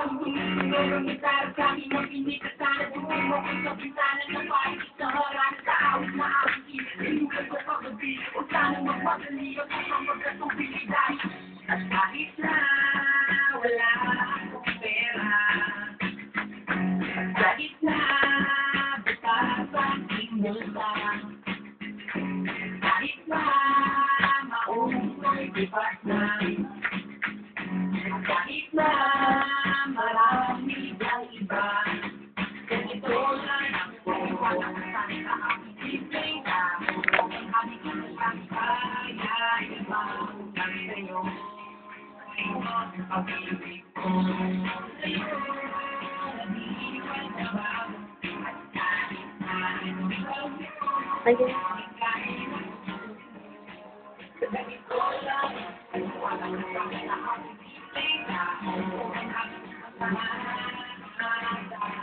Pero kami mapinig ka sana. Tumimo ko sa bintana ng paris sa harap. Sa awit na aking inulat sa paggabi. O sana magmadali at sa magkatubilidad. At kahit na wala akong pera, at kahit na bukas aking multa, kahit na maungoy bipas na, kahit na marami ang iba, ganito lang ako, walang kasali sa aking simpleng tao. Ang halik ko lang kaya iba utang sa'yo. Pag-ibig ko sa'yo, nag-iiwan na bago, at kahit na ganito lang, walang kasali sa aking simpleng tao. Ang halik ko lang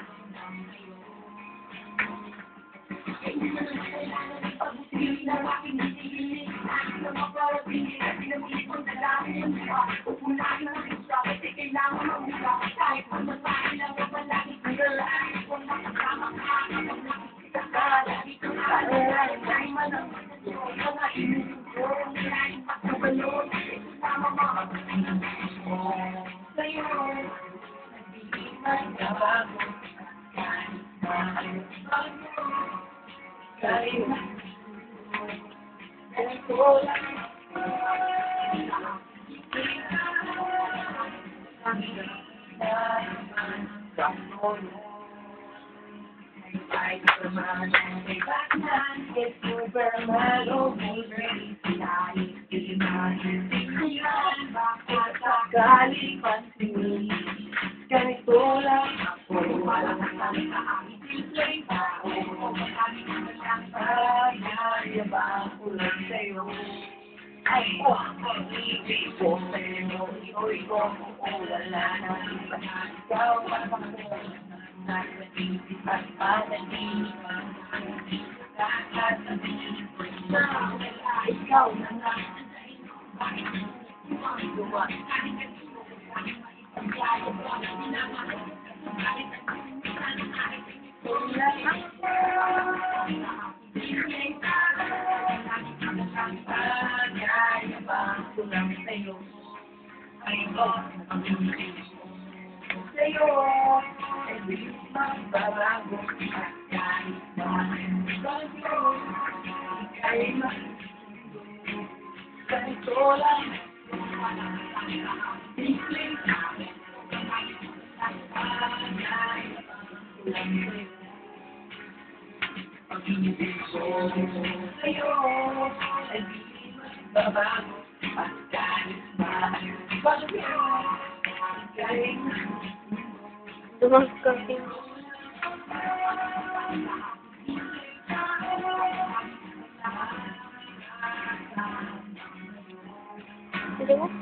Spider-Man and Batman, it's Superman, oh baby, sinayos kinahan, tingnan, bakit sakaling pansinin, ganito lang ako, walang kasali sa aking simpleng tao, marami ka na siyang kaya ko lang sa'yo. Ay po ang pag-ibig ko sa'yo, ikaw wala na iba na ikaw, nasa isip at panaginip, kakasabihin ko na wala ikaw na nga. Bakit ang gawa? Kahit kanino ko kahit maipagkaya ko ang pinamahal. Kahit ang sana kahit wala ako. Hindi ka kahit ang kaya ba ko lang sa'yo. Ay ko ang ibig ko sa'yo. Magbabago at kahit naman bago, ika'y ganito lang, walang simpleng sabi, at bagay, kulang sa'yo. Pag-ibig ko sa'yo, ay di magbabago at kahit naman bago, ika'y Dumaskating. Hindi mo?